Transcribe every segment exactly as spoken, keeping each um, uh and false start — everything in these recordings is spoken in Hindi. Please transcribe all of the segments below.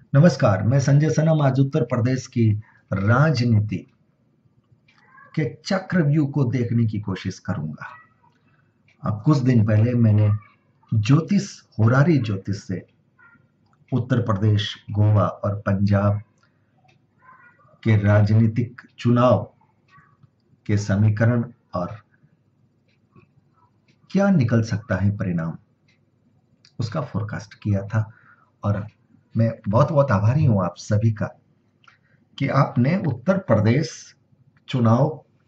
नमस्कार, मैं संजय सनम आज उत्तर प्रदेश की राजनीति के चक्रव्यूह को देखने की कोशिश करूंगा। अब कुछ दिन पहले मैंने ज्योतिष होरारी ज्योतिष से उत्तर प्रदेश, गोवा और पंजाब के राजनीतिक चुनाव के समीकरण और क्या निकल सकता है परिणाम, उसका फोरकास्ट किया था। और मैं बहुत बहुत आभारी हूं आप सभी का कि आपने उत्तर प्रदेश चुनाव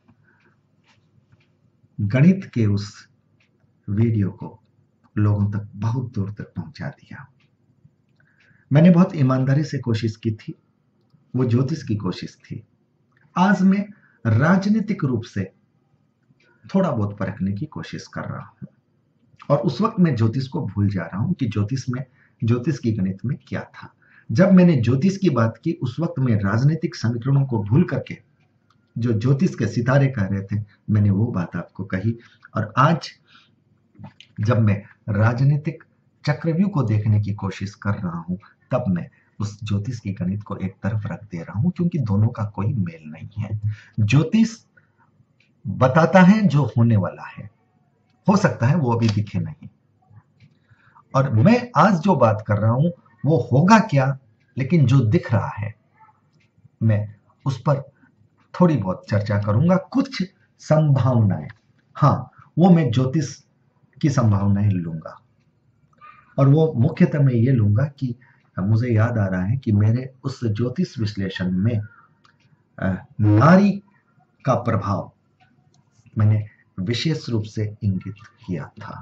गणित के उस वीडियो को लोगों तक बहुत दूर तक पहुंचा दिया। मैंने बहुत ईमानदारी से कोशिश की थी, वो ज्योतिष की कोशिश थी। आज मैं राजनीतिक रूप से थोड़ा बहुत परखने की कोशिश कर रहा हूं और उस वक्त मैं ज्योतिष को भूल जा रहा हूं कि ज्योतिष में ज्योतिष की गणित में क्या था। जब मैंने ज्योतिष की बात की उस वक्त मैं राजनीतिक समीकरणों को भूल करके जो ज्योतिष के सितारे कह रहे थे मैंने वो बात आपको कही। और आज जब मैं राजनीतिक चक्रव्यूह को देखने की कोशिश कर रहा हूं तब मैं उस ज्योतिष की गणित को एक तरफ रख दे रहा हूं, क्योंकि दोनों का कोई मेल नहीं है। ज्योतिष बताता है जो होने वाला है, हो सकता है वो अभी दिखे नहीं, और मैं आज जो बात कर रहा हूं वो होगा क्या, लेकिन जो दिख रहा है मैं उस पर थोड़ी बहुत चर्चा करूंगा। कुछ संभावनाएं, हाँ, वो मैं ज्योतिष की संभावनाएं लूंगा और वो मुख्यतः मैं ये लूंगा कि मुझे याद आ रहा है कि मेरे उस ज्योतिष विश्लेषण में नारी का प्रभाव मैंने विशेष रूप से इंगित किया था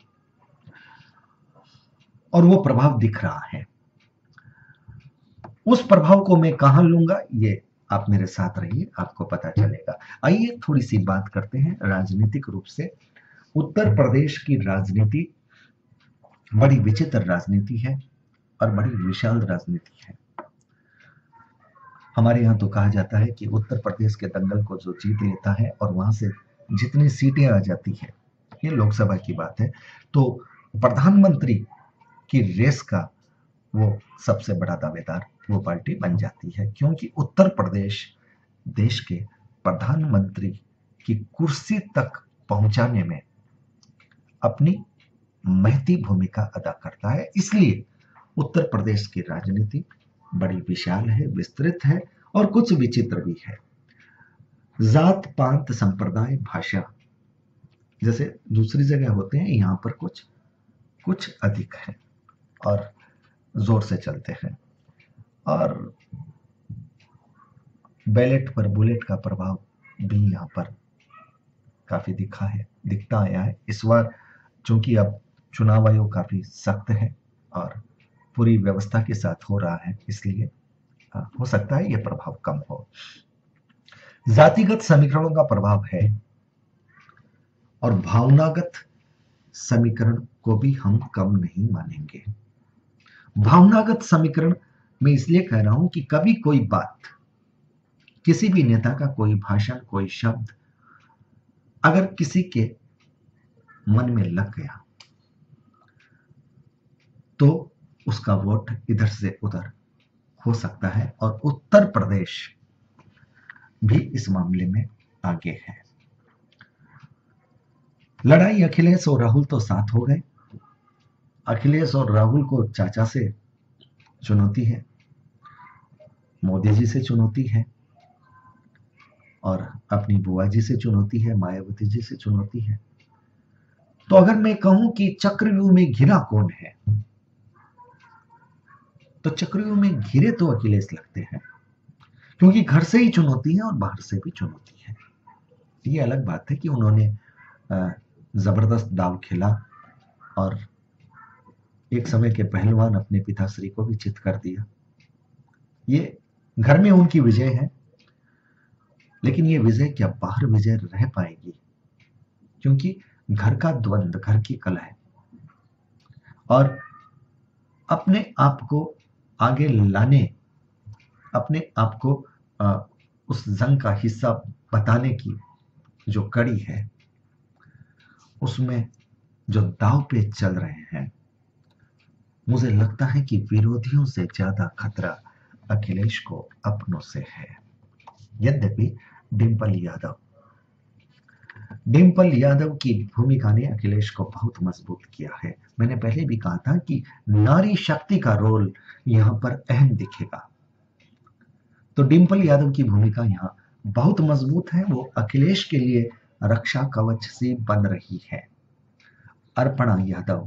और वो प्रभाव दिख रहा है। उस प्रभाव को मैं कहां लूंगा ये आप मेरे साथ रहिए, आपको पता चलेगा। आइए थोड़ी सी बात करते हैं राजनीतिक रूप से। उत्तर प्रदेश की राजनीति बड़ी विचित्र राजनीति है और बड़ी विशाल राजनीति है। हमारे यहाँ तो कहा जाता है कि उत्तर प्रदेश के दंगल को जो जीत लेता है और वहां से जितनी सीटें आ जाती है, ये लोकसभा की बात है, तो प्रधानमंत्री की रेस का वो सबसे बड़ा दावेदार वो पार्टी बन जाती है, क्योंकि उत्तर प्रदेश देश के प्रधानमंत्री की कुर्सी तक पहुंचाने में अपनी महती भूमिका अदा करता है। इसलिए उत्तर प्रदेश की राजनीति बड़ी विशाल है, विस्तृत है और कुछ विचित्र भी है। जात पात संप्रदाय भाषा जैसे दूसरी जगह होते हैं, यहां पर कुछ कुछ अधिक है और जोर से चलते हैं। और बैलेट पर बुलेट का प्रभाव भी यहाँ पर काफी दिखा है, दिखता आया है। इस बार चूंकि अब चुनाव आयोग काफी सख्त है और पूरी व्यवस्था के साथ हो रहा है, इसलिए हो सकता है यह प्रभाव कम हो। जातिगत समीकरणों का प्रभाव है और भावनागत समीकरण को भी हम कम नहीं मानेंगे। भावनागत समीकरण मैं इसलिए कह रहा हूं कि कभी कोई बात, किसी भी नेता का कोई भाषण, कोई शब्द अगर किसी के मन में लग गया तो उसका वोट इधर से उधर हो सकता है, और उत्तर प्रदेश भी इस मामले में आगे है। लड़ाई अखिलेश और राहुल तो साथ हो गए। अखिलेश और राहुल को चाचा से चुनौती है, मोदी जी से चुनौती है और अपनी बुआ जी से चुनौती है, मायावती जी से चुनौती है। तो अगर मैं कहूं कि चक्रव्यूह में घिरा कौन है, तो चक्रव्यूह में घिरे तो अखिलेश लगते हैं, क्योंकि घर से ही चुनौती है और बाहर से भी चुनौती है। ये अलग बात है कि उन्होंने जबरदस्त दाव खेला और एक समय के पहलवान अपने पिताश्री को भी चित कर दिया। ये घर में उनकी विजय है, लेकिन ये विजय क्या बाहर विजय रह पाएगी, क्योंकि घर का द्वंद्व, घर की कलह है और अपने आप को आगे लाने, अपने आप को आ, उस जंग का हिस्सा बताने की जो कड़ी है, उसमें जो दाव पे चल रहे हैं मुझे लगता है कि विरोधियों से ज्यादा खतरा अखिलेश को अपनों से है। यद्यपि डिंपल यादव डिंपल यादव की भूमिका ने अखिलेश को बहुत मजबूत किया है। मैंने पहले भी कहा था कि नारी शक्ति का रोल यहां पर अहम दिखेगा। तो डिंपल यादव की भूमिका यहां बहुत मजबूत है। वो अखिलेश के लिए रक्षा कवच सी बन रही है। अर्पणा यादव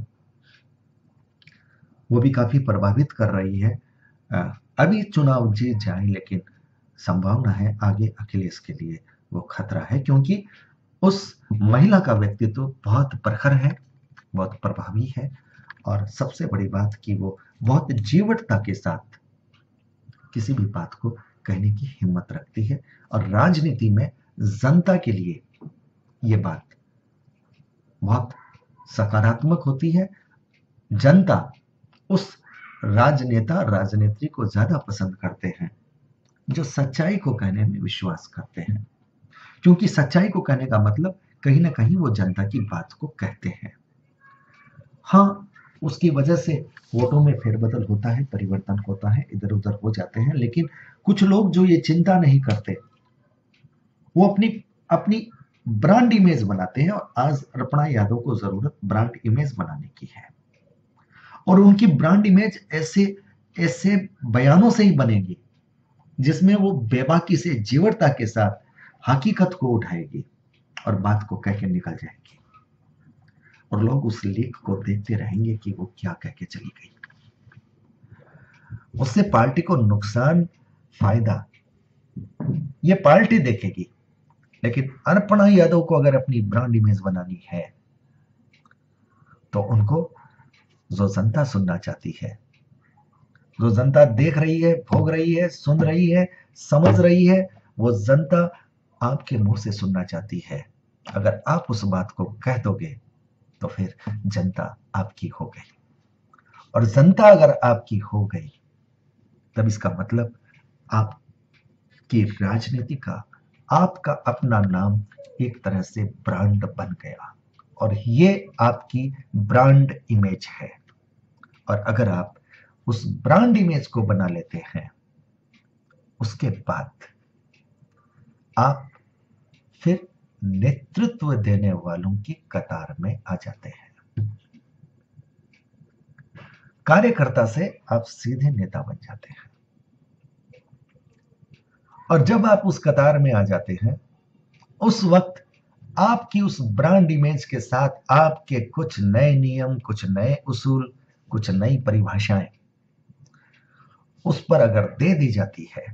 वो भी काफी प्रभावित कर रही है। अभी चुनाव जीत जाए, लेकिन संभावना है आगे अखिलेश के लिए वो खतरा है, क्योंकि उस महिला का व्यक्तित्व तो बहुत प्रखर है, बहुत प्रभावी है, और सबसे बड़ी बात कि वो बहुत जीवटता के साथ किसी भी बात को कहने की हिम्मत रखती है। और राजनीति में जनता के लिए ये बात बहुत सकारात्मक होती है। जनता उस राजनेता राजनेत्री को ज्यादा पसंद करते हैं जो सच्चाई को कहने में विश्वास करते हैं, क्योंकि सच्चाई को कहने का मतलब कहीं ना कहीं वो जनता की बात को कहते हैं। हाँ, उसकी वजह से वोटों में फेरबदल होता है, परिवर्तन होता है, इधर उधर हो जाते हैं, लेकिन कुछ लोग जो ये चिंता नहीं करते वो अपनी अपनी ब्रांड इमेज बनाते हैं। और आज अर्पणा यादव को जरूरत ब्रांड इमेज बनाने की है, और उनकी ब्रांड इमेज ऐसे ऐसे बयानों से ही बनेगी जिसमें वो बेबाकी से जीवटता के साथ हकीकत को उठाएगी और बात को कह के निकल जाएगी, और लोग उस लेख को देखते रहेंगे कि वो क्या कह के चली गई। उससे पार्टी को नुकसान फायदा ये पार्टी देखेगी, लेकिन अर्पणा यादव को अगर अपनी ब्रांड इमेज बनानी है तो उनको जो जनता सुनना चाहती है, जो जनता देख रही है, भोग रही है, सुन रही है, समझ रही है, वो जनता आपके मुंह से सुनना चाहती है। अगर आप उस बात को कह दोगे तो फिर जनता आपकी हो गई, और जनता अगर आपकी हो गई तब इसका मतलब आपकी राजनीति का, आपका अपना नाम एक तरह से ब्रांड बन गया, और ये आपकी ब्रांड इमेज है। और अगर आप उस ब्रांड इमेज को बना लेते हैं, उसके बाद आप फिर नेतृत्व देने वालों की कतार में आ जाते हैं। कार्यकर्ता से आप सीधे नेता बन जाते हैं, और जब आप उस कतार में आ जाते हैं, उस वक्त आपकी उस ब्रांड इमेज के साथ आपके कुछ नए नियम, कुछ नए उसूल, कुछ नई परिभाषाएं उस पर अगर दे दी जाती है,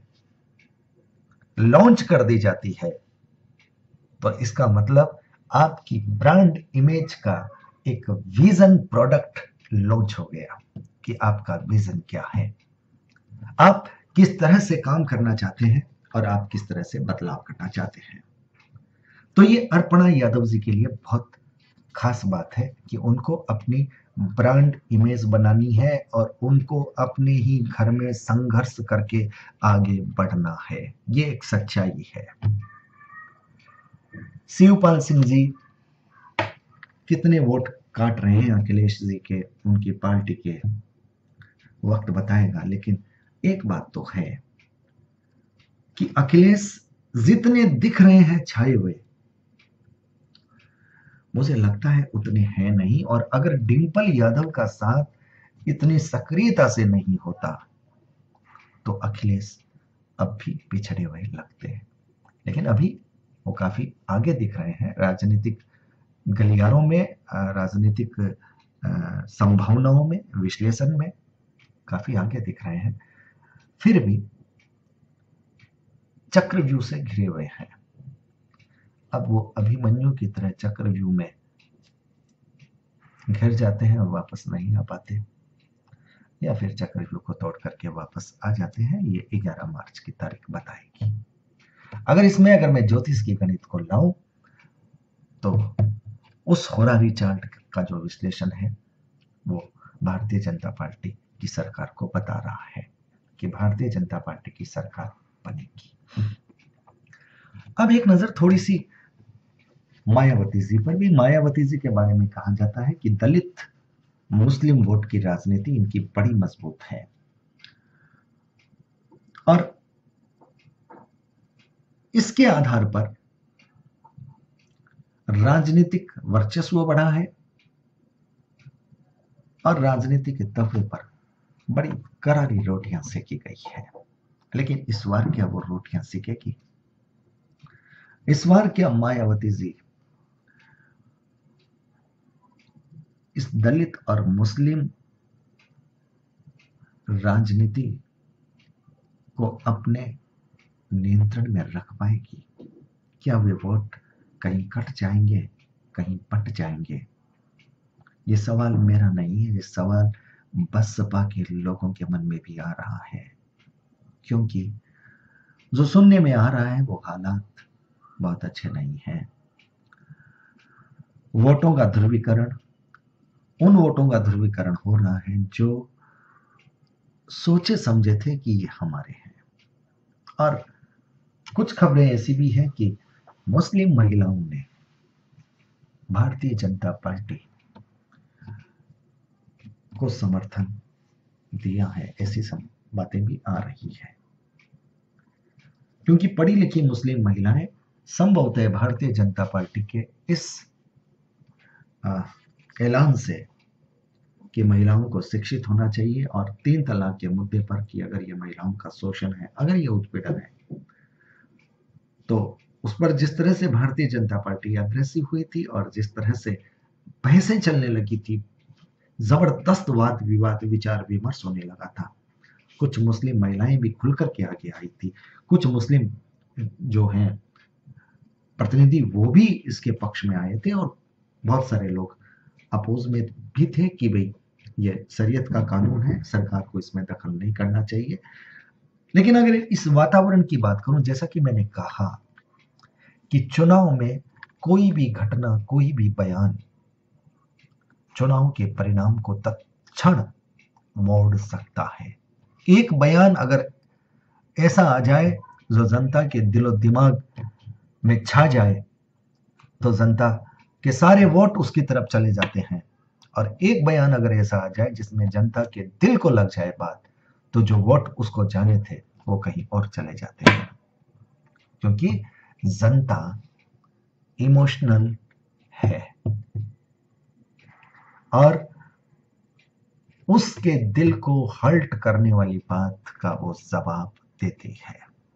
लॉन्च कर दी जाती है, तो इसका मतलब आपकी ब्रांड इमेज का एक विजन प्रोडक्ट लॉन्च हो गया कि आपका विजन क्या है, आप किस तरह से काम करना चाहते हैं, और आप किस तरह से बदलाव करना चाहते हैं। तो ये अर्पणा यादव जी के लिए बहुत खास बात है कि उनको अपनी ब्रांड इमेज बनानी है, और उनको अपने ही घर में संघर्ष करके आगे बढ़ना है। ये एक सच्चाई है। शिवपाल सिंह जी कितने वोट काट रहे हैं अखिलेश जी के, उनकी पार्टी के, वक्त बताएगा, लेकिन एक बात तो है कि अखिलेश जितने दिख रहे हैं छाए हुए, मुझे लगता है उतने हैं नहीं। और अगर डिंपल यादव का साथ इतनी सक्रियता से नहीं होता तो अखिलेश अब भी पिछड़े हुए लगते हैं, लेकिन अभी वो काफी आगे दिख रहे हैं राजनीतिक गलियारों में, राजनीतिक संभावनाओं में, विश्लेषण में काफी आगे दिख रहे हैं। फिर भी चक्रव्यूह से घिरे हुए हैं। अब वो अभिमन्यु की तरह चक्रव्यूह में घिर जाते हैं और वापस नहीं आ पाते, या फिर चक्रव्यूह को तोड़ करके वापस आ जाते हैं। ये ग्यारह मार्च की तारीख बताएगी। अगर इसमें अगर मैं ज्योतिष की गणित को लाऊं तो उस होरारी चार्ट का जो विश्लेषण है वो भारतीय जनता पार्टी की सरकार को बता रहा है कि भारतीय जनता पार्टी की सरकार बनेगी। अब एक नजर थोड़ी सी मायावती जी पर भी। मायावती जी के बारे में कहा जाता है कि दलित मुस्लिम वोट की राजनीति इनकी बड़ी मजबूत है और इसके आधार पर राजनीतिक वर्चस्व बढ़ा है और राजनीति के तख्ते पर बड़ी करारी रोटियां सेकी गई है। लेकिन इस बार क्या वो रोटियां सेकेगी? इस बार क्या मायावती जी इस दलित और मुस्लिम राजनीति को अपने नियंत्रण में रख पाएगी? क्या वे वोट कहीं कट जाएंगे, कहीं पट जाएंगे? ये सवाल मेरा नहीं है, ये सवाल बसपा के लोगों के मन में भी आ रहा है, क्योंकि जो सुनने में आ रहा है वो हालात बहुत अच्छे नहीं हैं। वोटों का ध्रुवीकरण, उन वोटों का ध्रुवीकरण हो रहा है जो सोचे समझे थे कि ये हमारे हैं। और कुछ खबरें ऐसी भी हैं कि मुस्लिम महिलाओं ने भारतीय जनता पार्टी को समर्थन दिया है, ऐसी सब बातें भी आ रही है, क्योंकि पढ़ी लिखी मुस्लिम महिलाएं संभवतः भारतीय जनता पार्टी के इस ऐलान से कि महिलाओं को शिक्षित होना चाहिए और तीन तलाक के मुद्दे पर कि अगर ये महिलाओं का शोषण है, अगर ये उत्पीड़न है, तो उस पर जिस तरह से भारतीय जनता पार्टी अग्रेसिव हुई थी और जिस तरह से बहसें चलने लगी थी, जबरदस्त वाद विवाद विचार विमर्श होने लगा था, कुछ मुस्लिम महिलाएं भी खुलकर के आगे आई थी, कुछ मुस्लिम जो हैं प्रतिनिधि वो भी इसके पक्ष में आए थे और बहुत सारे लोग अपोज में भी थे कि भाई ये शरीयत का कानून है, सरकार को इसमें दखल नहीं करना चाहिए। लेकिन अगर इस वातावरण की बात करूं, जैसा कि मैंने कहा कि चुनाव में कोई भी घटना, कोई भी बयान चुनाव के परिणाम को तत्क्षण मोड़ सकता है। एक बयान अगर ऐसा आ जाए जो जनता के दिलो दिमाग में छा जाए तो जनता के सारे वोट उसकी तरफ चले जाते हैं, और एक बयान अगर ऐसा आ जाए जिसमें जनता के दिल को लग जाए बात, तो जो वोट उसको जाने थे वो कहीं और चले जाते हैं, क्योंकि जनता इमोशनल है और उसके दिल को हर्ट करने वाली बात का वो जवाब देती है।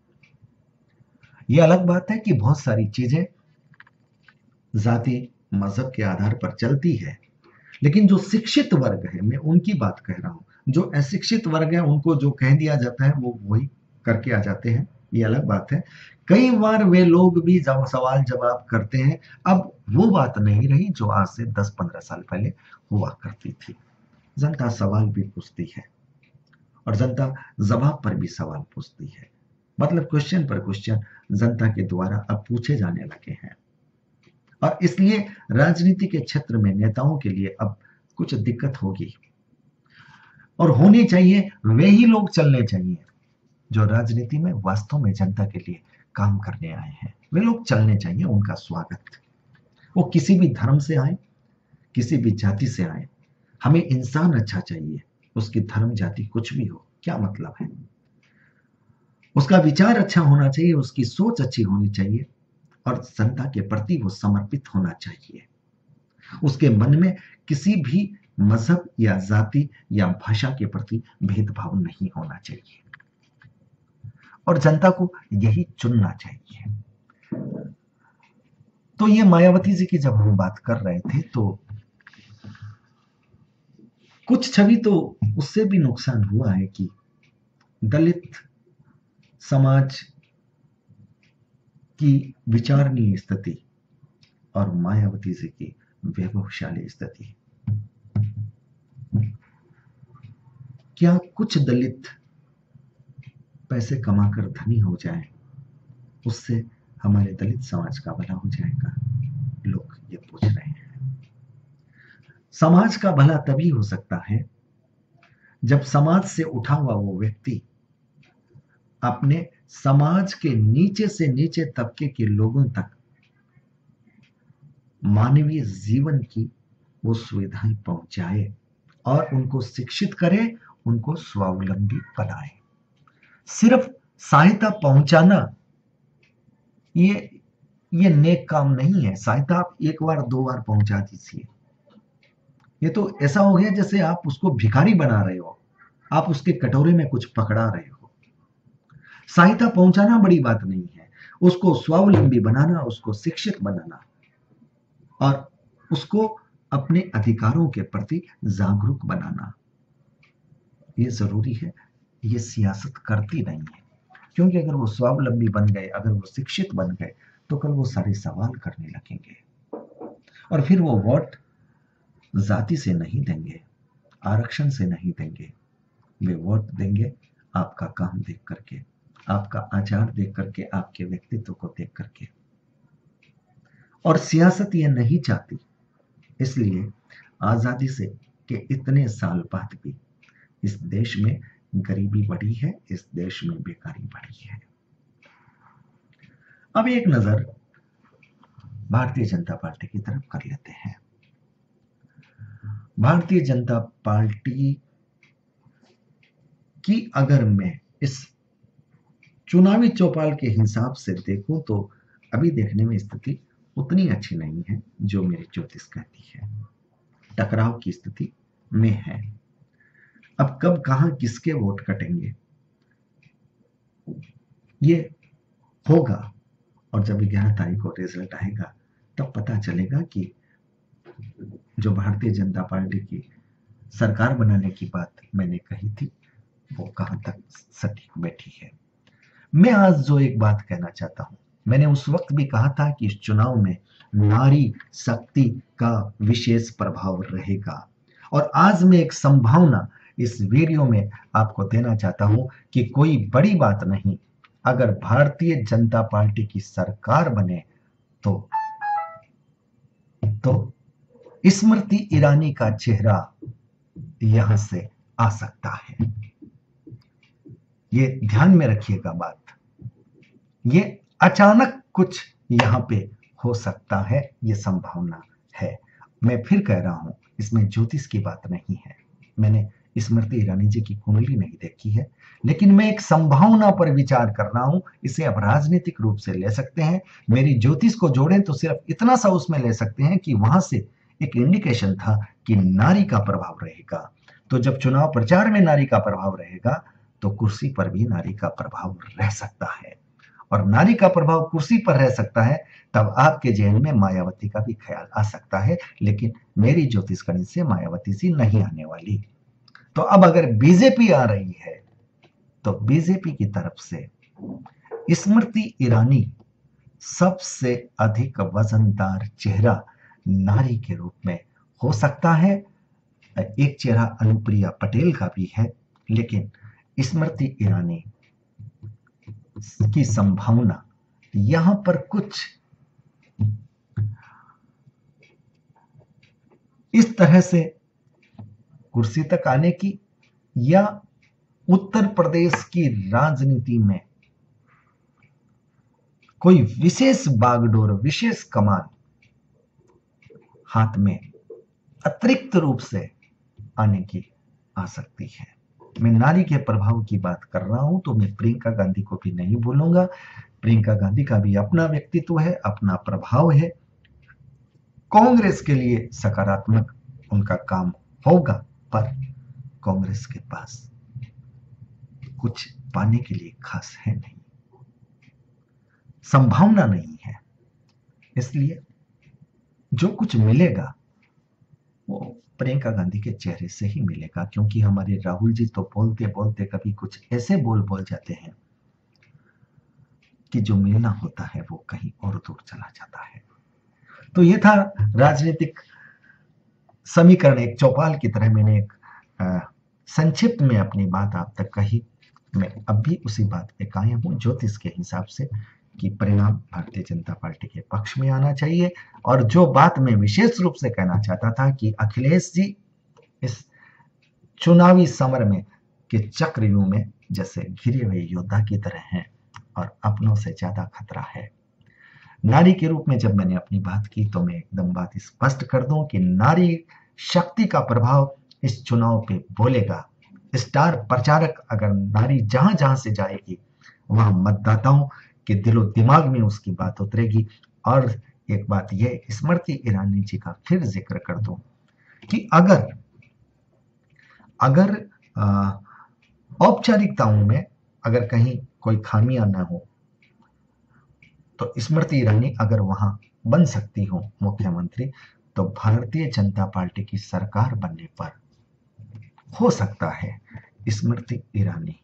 ये अलग बात है कि बहुत सारी चीजें जाति मजहब के आधार पर चलती है, लेकिन जो शिक्षित वर्ग है, मैं उनकी बात कह रहा हूं, जो अशिक्षित वर्ग है उनको जो कह दिया जाता है वो वही करके आ जाते हैं, ये अलग बात है। कई बार वे लोग भी जब सवाल जवाब करते हैं, अब वो बात नहीं रही जो आज से दस पंद्रह साल पहले हुआ करती थी। जनता सवाल भी पूछती है और जनता जवाब पर भी सवाल पूछती है, मतलब क्वेश्चन पर क्वेश्चन जनता के द्वारा अब पूछे जाने लगे हैं। और इसलिए राजनीति के क्षेत्र में नेताओं के लिए अब कुछ दिक्कत होगी, और होनी चाहिए। वे ही लोग चलने चाहिए जो राजनीति में वास्तव में जनता के लिए काम करने आए हैं, वे लोग चलने चाहिए, उनका स्वागत। वो किसी भी धर्म से आए, किसी भी जाति से आए, हमें इंसान अच्छा चाहिए, उसकी धर्म जाति कुछ भी हो, क्या मतलब है। उसका विचार अच्छा होना चाहिए, उसकी सोच अच्छी होनी चाहिए और जनता के प्रति वो समर्पित होना चाहिए। उसके मन में किसी भी मजहब या जाति या भाषा के प्रति भेदभाव नहीं होना चाहिए और जनता को यही चुनना चाहिए। तो ये मायावती जी की जब हम बात कर रहे थे तो कुछ छवि तो उससे भी नुकसान हुआ है कि दलित समाज की विचारणीय स्थिति और मायावती जी की वैभवशाली स्थिति, क्या कुछ दलित पैसे कमाकर धनी हो जाए उससे हमारे दलित समाज का भला हो जाएगा? लोग ये पूछ रहे हैं। समाज का भला तभी हो सकता है जब समाज से उठा हुआ वो व्यक्ति अपने समाज के नीचे से नीचे तबके के लोगों तक मानवीय जीवन की वो सुविधाएं पहुंचाए, और उनको शिक्षित करे, उनको स्वावलंबी बनाए। सिर्फ सहायता पहुंचाना ये ये नेक काम नहीं है। सहायता आप एक बार दो बार पहुंचा दीजिए, ये तो ऐसा हो गया जैसे आप उसको भिखारी बना रहे हो, आप उसके कटोरे में कुछ पकड़ा रहे हो। सहायता पहुंचाना बड़ी बात नहीं है, उसको स्वावलंबी बनाना, उसको शिक्षित बनाना और उसको अपने अधिकारों के प्रति जागरूक बनाना, ये जरूरी है। ये सियासत करती नहीं है, क्योंकि अगर वो स्वावलंबी बन गए, अगर वो शिक्षित बन गए, तो कल वो सारे सवाल करने लगेंगे और फिर वो वोट जाति से नहीं देंगे, आरक्षण से नहीं देंगे, वे वोट देंगे आपका काम देख करके, आपका आचार देख करके, आपके व्यक्तित्व को देख करके। और सियासत ये नहीं चाहती, इसलिए आजादी से के इतने साल बाद भी इस देश में गरीबी बढ़ी है, इस देश में बेकारी बढ़ी है। अब एक नजर भारतीय जनता पार्टी की तरफ कर लेते हैं। भारतीय जनता पार्टी की अगर मैं इस चुनावी चौपाल के हिसाब से देखूं तो अभी देखने में स्थिति उतनी अच्छी नहीं है जो मेरी ज्योतिष कहती है। टकराव की स्थिति में है। अब कब कहां किसके वोट कटेंगे ये होगा, और जब ग्यारह तारीख को रिजल्ट आएगा तब पता चलेगा कि जो भारतीय जनता पार्टी की सरकार बनाने की बात मैंने कही थी वो कहां तक सटीक बैठी है। मैं आज जो एक बात कहना चाहता हूं, मैंने उस वक्त भी कहा था कि इस चुनाव में नारी शक्ति का विशेष प्रभाव रहेगा, और आज मैं एक संभावना इस वीडियो में आपको देना चाहता हूं कि कोई बड़ी बात नहीं, अगर भारतीय जनता पार्टी की सरकार बने तो तो स्मृति ईरानी का चेहरा यहां से आ सकता है। ये ध्यान में रखिएगा बात, ये अचानक कुछ यहां पे हो सकता है, ये संभावना है। मैं फिर कह रहा हूं, इसमें ज्योतिष की बात नहीं है, मैंने स्मृति ईरानी जी की कुंडली नहीं देखी है, लेकिन मैं एक संभावना पर विचार कर रहा हूं। इसे आप राजनीतिक रूप से ले सकते हैं, मेरी ज्योतिष को जोड़ें तो सिर्फ इतना सा उसमें ले सकते हैं कि वहां से एक इंडिकेशन था कि नारी का प्रभाव रहेगा। तो जब चुनाव प्रचार में नारी का प्रभाव रहेगा तो कुर्सी पर भी नारी का प्रभाव रह सकता है, और नारी का प्रभाव कुर्सी पर रह सकता है तब आपके जहन में मायावती का भी ख्याल आ सकता है, लेकिन मेरी ज्योतिष गणित से मायावती जी नहीं आने वाली। तो अब अगर बीजेपी आ रही है तो बीजेपी की तरफ से स्मृति ईरानी सबसे अधिक वजनदार चेहरा नारी के रूप में हो सकता है। एक चेहरा अनुप्रिया पटेल का भी है, लेकिन स्मृति ईरानी की संभावना यहां पर कुछ इस तरह से कुर्सी तक आने की, या उत्तर प्रदेश की राजनीति में कोई विशेष बागडोर, विशेष कमान हाथ में अतिरिक्त रूप से आने की आ सकती है। मैं नारी के प्रभाव की बात कर रहा हूं तो मैं प्रियंका गांधी को भी नहीं भूलूंगा। प्रियंका गांधी का भी अपना व्यक्तित्व है, अपना प्रभाव है। कांग्रेस के लिए सकारात्मक उनका काम होगा, पर कांग्रेस के पास कुछ पाने के लिए खास है नहीं, संभावना नहीं है। इसलिए जो कुछ मिलेगा वो प्रियंका गांधी के चेहरे से ही मिलेगा, क्योंकि हमारे राहुल जी तो बोलते बोलते कभी कुछ ऐसे बोल बोल जाते हैं कि जो मिलना होता है वो कहीं और दूर चला जाता है। तो ये था राजनीतिक समीकरण, एक चौपाल की तरह मैंने एक संक्षिप्त में अपनी बात आप तक कही। मैं अब भी उसी बात पे कायम हूं ज्योतिष के हिसाब से कि परिणाम भारतीय जनता पार्टी के पक्ष में आना चाहिए। और जो बात मैं विशेष रूप से कहना चाहता था कि अखिलेश जी इस चुनावी समर में के चक्रव्यूह में जैसे घिरे हुए योद्धा की तरह हैं और अपनों से ज्यादा खतरा है। नारी के रूप में जब मैंने अपनी बात की तो मैं एकदम बात स्पष्ट कर दूं कि नारी शक्ति का प्रभाव इस चुनाव पे बोलेगा, स्टार प्रचारक अगर नारी जहां जहां से जाएगी वहां मतदाताओं के दिलो दिमाग में उसकी बात उतरेगी। और एक बात यह स्मृति ईरानी जी का फिर जिक्र कर दूं कि अगर अगर औपचारिकताओं में अगर कहीं कोई खामियां ना हो तो स्मृति ईरानी अगर वहां बन सकती हो मुख्यमंत्री, तो भारतीय जनता पार्टी की सरकार बनने पर हो सकता है स्मृति ईरानी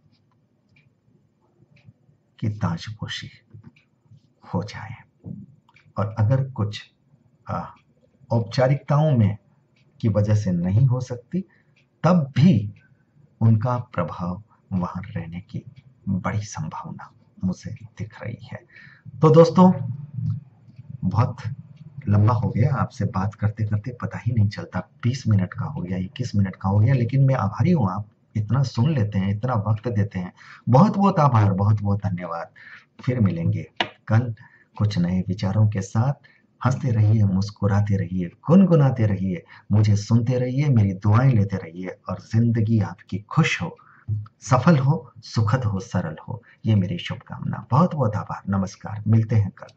की ताजपोशी हो जाए। और अगर कुछ औपचारिकताओं में की वजह से नहीं हो सकती, तब भी उनका प्रभाव वहां रहने की बड़ी संभावना मुझे दिख रही है। तो दोस्तों, बहुत लंबा हो गया, आपसे बात करते करते पता ही नहीं चलता बीस मिनट का हो गया, इक्कीस मिनट का हो गया, लेकिन मैं आभारी हूं, आप इतना सुन लेते हैं, इतना वक्त देते हैं, बहुत बहुत आभार, बहुत बहुत धन्यवाद। फिर मिलेंगे कल कुछ नए विचारों के साथ। हंसते रहिए, मुस्कुराते रहिए, गुनगुनाते रहिए, मुझे सुनते रहिए, मेरी दुआएं लेते रहिए और जिंदगी आपकी खुश हो, सफल हो, सुखद हो, सरल हो, ये मेरी शुभकामना। बहुत बहुत आभार, नमस्कार, मिलते हैं कल।